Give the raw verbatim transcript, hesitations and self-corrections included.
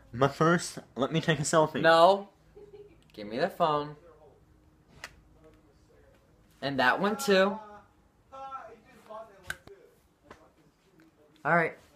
But first, let me take a selfie. No. Give me the phone. And that one too. Alright.